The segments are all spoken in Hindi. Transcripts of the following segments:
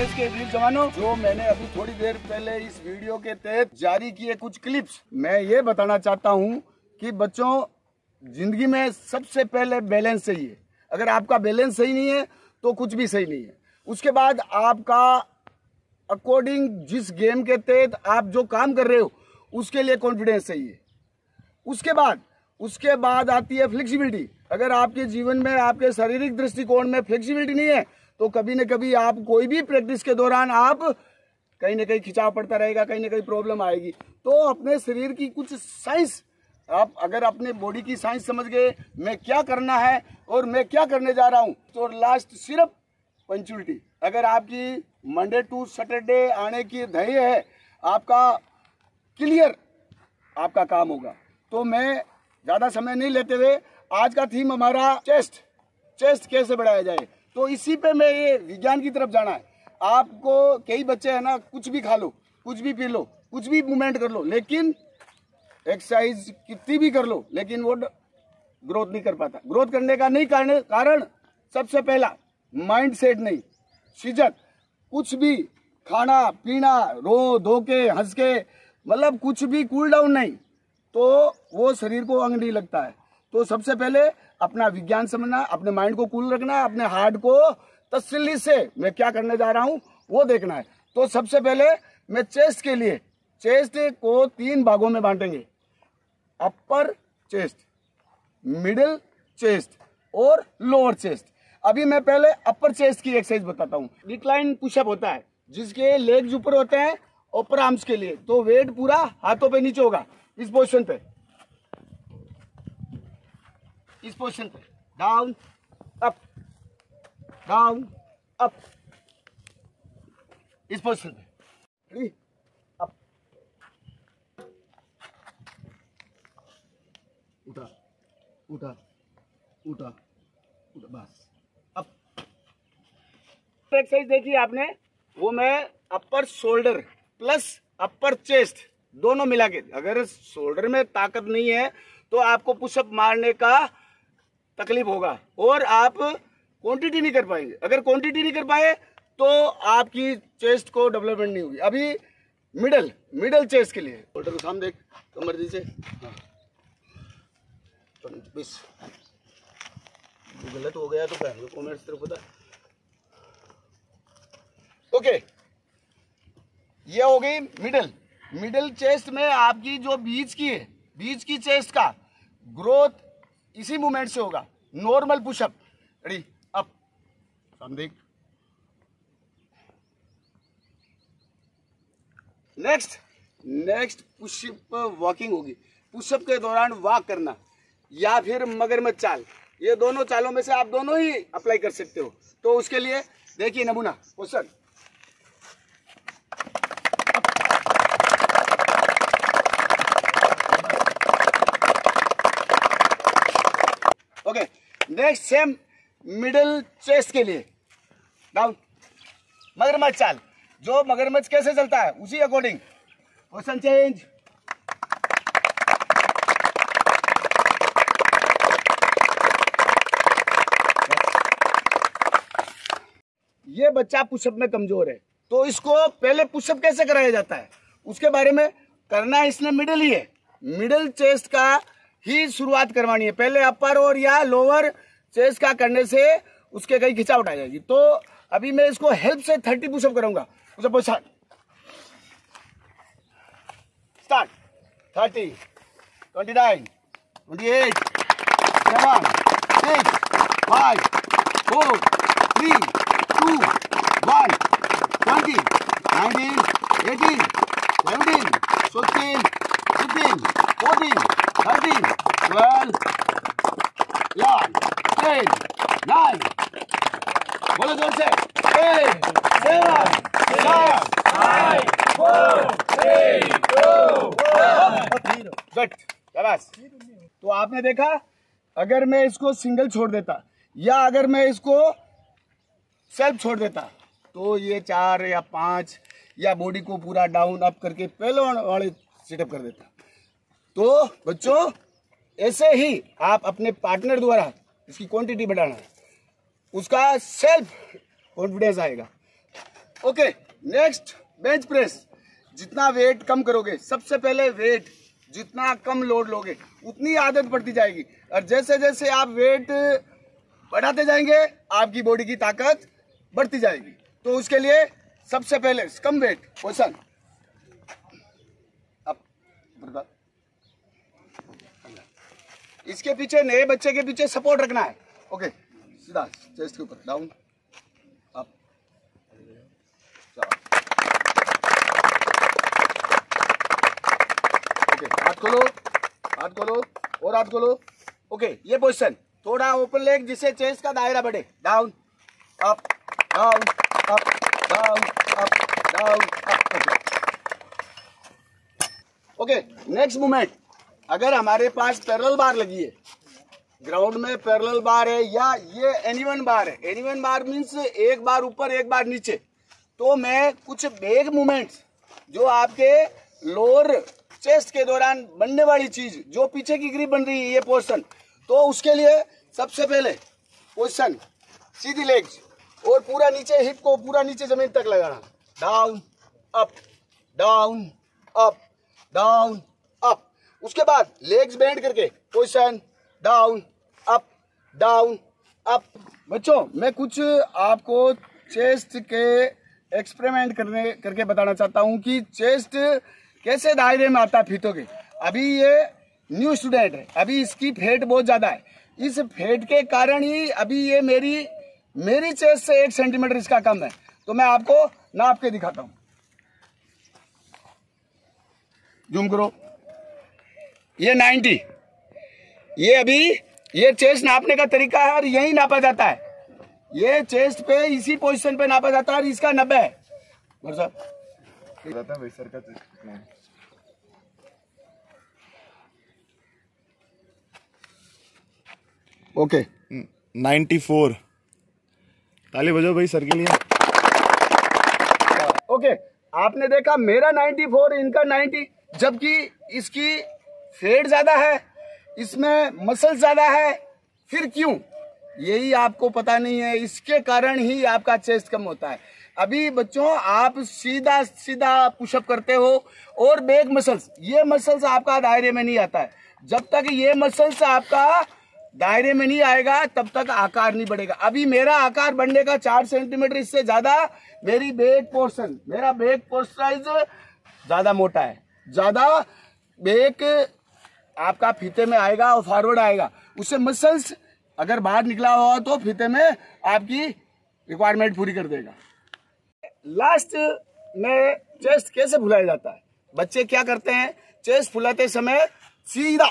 देश के वीर जवानों, जो मैंने अभी थोड़ी देर पहले इस वीडियो के तहत जारी किए कुछ क्लिप्स, मैं ये बताना चाहता हूँ कि बच्चों, जिंदगी में सबसे पहले बैलेंस चाहिए। अगर आपका बैलेंस सही नहीं है तो कुछ भी सही नहीं है। उसके बाद आपका अकॉर्डिंग जिस गेम के तहत आप जो काम कर रहे हो उसके लिए कॉन्फिडेंस चाहिए। उसके बाद आती है फ्लेक्सिबिलिटी। अगर आपके जीवन में आपके शारीरिक दृष्टिकोण में फ्लेक्सिबिलिटी नहीं है तो कभी न कभी आप कोई भी प्रैक्टिस के दौरान आप कहीं ना कहीं खिंचाव पड़ता रहेगा, कहीं ना कहीं प्रॉब्लम आएगी। तो अपने शरीर की कुछ साइंस, आप अगर अपने बॉडी की साइंस समझ गए, मैं क्या करना है और मैं क्या करने जा रहा हूँ, तो लास्ट सिर्फ पंक्चुअलिटी। अगर आपकी मंडे टू सैटरडे आने की ध्येय है, आपका क्लियर आपका काम होगा। तो मैं ज़्यादा समय नहीं लेते हुए, आज का थीम हमारा चेस्ट कैसे बढ़ाया जाए, तो इसी पे मैं ये विज्ञान की तरफ जाना है। आपको कई बच्चे हैं ना, कुछ भी खा लो, कुछ भी पी लो, कुछ भी मूवमेंट कर लो, लेकिन एक्सरसाइज कितनी भी कर लो, लेकिन वो ग्रोथ नहीं कर पाता। ग्रोथ करने का नहीं कारण सबसे पहला माइंड सेट नहीं, शिजत। कुछ भी खाना पीना, रो धो के हंस के, मतलब कुछ भी कूल डाउन नहीं, तो वो शरीर को अंग नहीं लगता है। तो सबसे पहले अपना विज्ञान समझना, अपने माइंड को कूल रखना, अपने हार्ट को तसल्ली से मैं क्या करने जा रहा हूँ वो देखना है। तो सबसे पहले मैं चेस्ट के लिए, चेस्ट को 3 भागों में बांटेंगे, अपर चेस्ट, मिडिल चेस्ट और लोअर चेस्ट। अभी मैं पहले अपर चेस्ट की एक्सरसाइज बताता हूँ। डिक्लाइन पुशअप होता है जिसके लेग्स ऊपर होते हैं, अपर आर्म्स के लिए। तो वेट पूरा हाथों पे नीचे होगा, इस पोजीशन पे, इस पोजीशन पे, डाउन अप, डाउन अप, इस पोजीशन पे, अप, उठा उठा उठा उठा, बस अप। एक्सरसाइज देखी आपने, वो मैं upper shoulder plus upper chest दोनों मिला के। अगर शोल्डर में ताकत नहीं है तो आपको पुशअप मारने का तकलीफ होगा और आप क्वांटिटी नहीं कर पाएंगे। अगर क्वांटिटी नहीं कर पाए तो आपकी चेस्ट को डेवलपमेंट नहीं होगी। अभी मिडल चेस्ट के लिए शोल्डर को सामने देख, कमर नीचे, हाँ 20 गलत हो गया तो पहले कॉमेंट्स तरफ पता। ओके, ये हो गई मिडल चेस्ट में आपकी जो बीच की चेस्ट का ग्रोथ इसी मूवमेंट से होगा। नॉर्मल पुशअप, रेडी अप, सामने। नेक्स्ट पुशअप वॉकिंग होगी। पुशअप के दौरान वॉक करना या फिर मगरमच्छ चाल, ये दोनों चालों में से आप दोनों ही अप्लाई कर सकते हो। तो उसके लिए देखिए नमूना question, okay. Next same middle chest के लिए डाउन, मगरमच्छ चाल। जो मगरमच्छ कैसे चलता है उसी अकॉर्डिंग क्वेश्चन चेंज, ये बच्चा पुशअप में कमजोर है तो इसको पहले पुशअप कैसे कराया जाता है उसके बारे में करना है। इसने मिडिल ही है, मिडिल चेस्ट का ही शुरुआत करवानी है। पहले अपर और या लोअर चेस्ट का करने से उसके कहीं खिंचावट आ जाएगी। तो अभी मैं इसको हेल्प से 30 पुशअप करूंगा। स्टार्ट 30, 29, 28, 7, 6, 5, 4, 3, 2, 1, 20, 19, 18, 17, 16, 15, 14, 13, 12, 11, 10, 9, बोलो जोर से, 8, 7, 6, 5, 4, 3, 2, 1, गट। तो आपने देखा, अगर मैं इसको सिंगल छोड़ देता या अगर मैं इसको सेल्फ छोड़ देता तो ये 4 या 5 या बॉडी को पूरा डाउन अप करके पहले वाले सेटअप कर देता। तो बच्चों ऐसे ही आप अपने पार्टनर द्वारा इसकी क्वांटिटी बढ़ाना है, उसका सेल्फ कॉन्फिडेंस आएगा। Okay, next bench press. जितना वेट कम करोगे, सबसे पहले वेट जितना कम लोड लोगे उतनी आदत पड़ती जाएगी, और जैसे जैसे आप वेट बढ़ाते जाएंगे आपकी बॉडी की ताकत बढ़ती जाएगी। तो उसके लिए सबसे पहले कम वेट पोजीशन अप, इसके पीछे नए बच्चे के पीछे सपोर्ट रखना है। ओके, सीधा चेस्ट के ऊपर, डाउन अप, ओके, हाथ खोलो, हाथ खोलो और हाथ खोलो। ओके, ये पोजीशन थोड़ा ओपन लेग जिससे चेस्ट का दायरा बढ़े। Down up down up down up down up. Okay, next movement. अगर हमारे पास पैरेलल बार लगी है, ग्राउंड में पैरेलल बार है या ये एनीवन बार है, एनीवन बार मीन्स एक बार ऊपर एक बार नीचे, तो मैं कुछ बैक मूवमेंट्स जो आपके लोअर चेस्ट के दौरान बनने वाली चीज जो पीछे की ग्रिप बन रही है, ये पोजीशन, तो उसके लिए सबसे पहले पोजीशन सीधी लेग्स और पूरा नीचे हिप को पूरा नीचे जमीन तक लगाना। Down up down up down up. उसके बाद लेग्स बेंड करके position down up down up. बच्चों, मैं कुछ आपको चेस्ट के एक्सपेरिमेंट करके बताना चाहता हूं कि चेस्ट कैसे दायरे में आता है फीतों के। अभी ये न्यू स्टूडेंट है, अभी इसकी फेट बहुत ज्यादा है, इस फेट के कारण ही अभी ये मेरी चेस्ट से 1 सेंटीमीटर इसका कम है। तो मैं आपको नाप के दिखाता हूं, जूम करो। ये 90, ये अभी ये चेस्ट नापने का तरीका है और यही नापा जाता है, ये चेस्ट पे इसी पोजीशन पे नापा जाता है और इसका 90 है। सर का ओके 94। ताली बजाओ भाई सर के लिए। ओके, आपने देखा मेरा 94, इनका 90, जबकि इसकी फेट ज्यादा है, इसमें मसल ज्यादा है। फिर क्यों? यही आपको पता नहीं है, इसके कारण ही आपका चेस्ट कम होता है। अभी बच्चों, आप सीधा सीधा पुशअप करते हो और बैक मसल्स, ये मसल्स आपका दायरे में नहीं आता है। जब तक ये मसल्स आपका दायरे में नहीं आएगा तब तक आकार नहीं बढ़ेगा। अभी मेरा आकार बढ़ने का 4 सेंटीमीटर इससे ज्यादा मेरी बैक पोर्शन, मेरा बैक पोस्चराइज ज्यादा मोटा है, ज्यादा बैक आपका फीते में आएगा और फॉरवर्ड आएगा। उससे मसल्स अगर बाहर निकला हुआ तो फीते में आपकी रिक्वायरमेंट पूरी कर देगा। लास्ट में चेस्ट कैसे फुलाया जाता है? बच्चे क्या करते हैं, चेस्ट फुलाते समय सीधा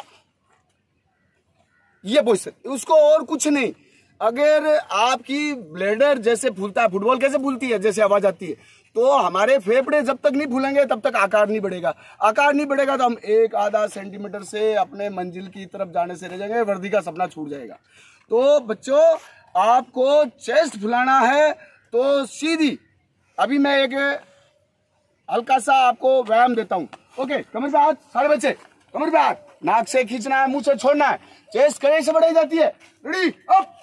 ये पोजीशन, उसको और कुछ नहीं। अगर आपकी ब्लेडर जैसे फूलता है, फुटबॉल कैसे फूलती है, जैसे आवाज आती है, तो हमारे फेफड़े जब तक नहीं फूलेंगे तब तक आकार नहीं बढ़ेगा। आकार नहीं बढ़ेगा तो हम 1-आधा सेंटीमीटर से अपने मंजिल की तरफ जाने से रह जाएंगे, वर्दी का सपना छूट जाएगा। तो बच्चों, आपको चेस्ट फुलाना है तो सीधी, अभी मैं एक हल्का सा आपको व्यायाम देता हूं। ओके, कमर पे हाथ, सारे बच्चे कमर पे हाथ, नाक से खींचना है, मुंह से छोड़ना है, चेस्ट कड़े से बढ़ाई जाती है। Ready up.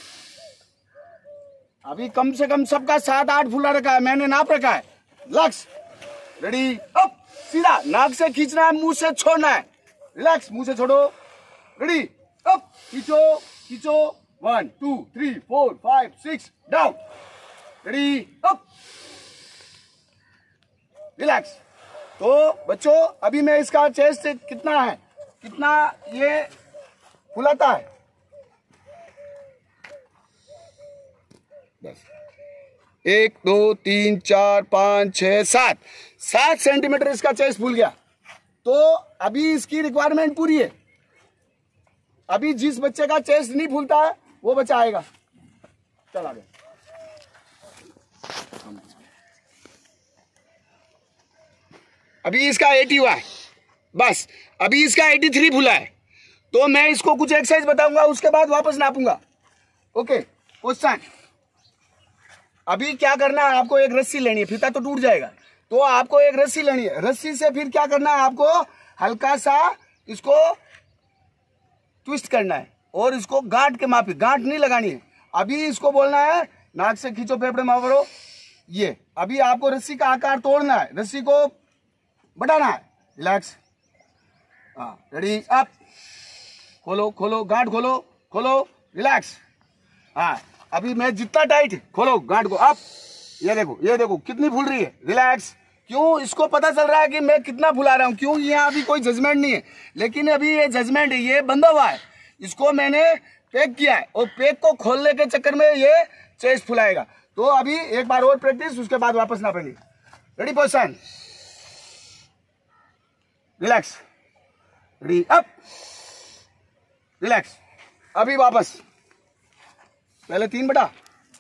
अभी कम से कम सबका 7-8 फुला रखा है, मैंने नाप रखा है। Relax, ready up. सीधा नाक से खींचना है, मुंह से छोड़ना है। रिलैक्स, मुंह से छोड़ो। रेडी अप, खींचो खींचो, 1 2 3 4 5 6, डाउन। Ready up, relax. तो बच्चों, अभी मैं इसका चेस्ट कितना है, कितना ये फुलाता है, बस 1 2 3 4 5 6 7 सेंटीमीटर इसका चेस्ट फूल गया। तो अभी इसकी रिक्वायरमेंट पूरी है। अभी जिस बच्चे का चेस्ट नहीं फूलता है वो बच्चा आएगा। चला गया। अभी इसका 80 हुआ है, बस अभी इसका 83 फूला है। तो मैं इसको कुछ एक्सरसाइज बताऊंगा, उसके बाद वापस नापूंगा। Okay, question. अभी क्या करना है, आपको एक रस्सी लेनी है, फीता तो टूट जाएगा, तो आपको एक रस्सी लेनी है। रस्सी से फिर क्या करना है, आपको हल्का सा इसको ट्विस्ट करना है और इसको गांठ के मापी, गांठ नहीं लगानी है। अभी इसको बोलना है, नाक से खींचो, फेफड़े मारो, ये अभी आपको रस्सी का आकार तोड़ना है, रस्सी को बढ़ाना है। रिलैक्स, हाँ रेडी, अप, खोलो खोलो गांठ खोलो खोलो, रिलैक्स, हाँ अभी मैं जितना टाइट, खोलो गांठ को, अप, ये देखो कितनी फूल रही है, रिलैक्स। क्यों? इसको पता चल रहा है कि मैं कितना फुला रहा हूँ। क्यों? यहाँ अभी कोई जजमेंट नहीं है, लेकिन अभी ये जजमेंट है, ये बंधा हुआ है, इसको मैंने पैक किया है और पैक को खोलने के चक्कर में ये चेस्ट फुलाएगा। तो अभी एक बार और प्रैक्टिस, उसके बाद वापस नापेंगे। Ready, position, relax, ready, up, relax, अभी वापस, पहले 3 बटा,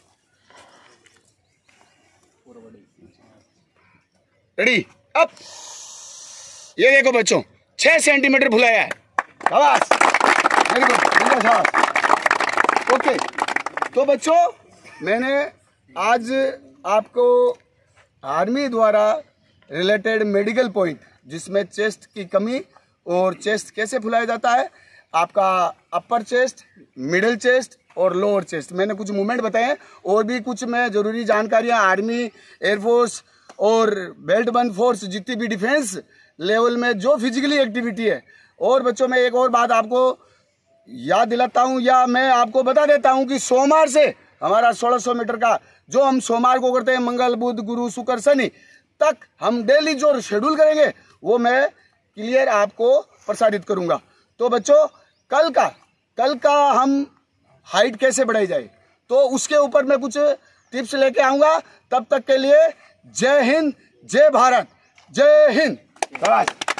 रेडी, अप। ये देखो बच्चों, 6 सेंटीमीटर फुलाया है, शाबाश, वेरी गुड, शाबाश। ओके, तो बच्चों मैंने आज आपको आर्मी द्वारा रिलेटेड मेडिकल पॉइंट, जिसमें चेस्ट की कमी और चेस्ट कैसे फुलाया जाता है, आपका अपर चेस्ट, मिडिल चेस्ट और लोअर चेस्ट, मैंने कुछ मूवमेंट बताए हैं। और भी कुछ मैं जरूरी जानकारियां आर्मी, एयरफोर्स और बेल्ट बंद फोर्स, जितनी भी डिफेंस लेवल में जो फिजिकली एक्टिविटी है। और बच्चों मैं एक और बात आपको याद दिलाता हूं, या मैं आपको बता देता हूं कि सोमवार से हमारा 1600 मीटर का जो हम सोमवार को करते हैं, मंगल बुध गुरु शुक्र शनि तक हम डेली जो शेड्यूल करेंगे वो मैं क्लियर आपको प्रसारित करूंगा। तो बच्चों कल का हम हाइट कैसे बढ़ाई जाए, तो उसके ऊपर मैं कुछ टिप्स लेके आऊंगा। तब तक के लिए जय हिंद, जय भारत, जय हिंद।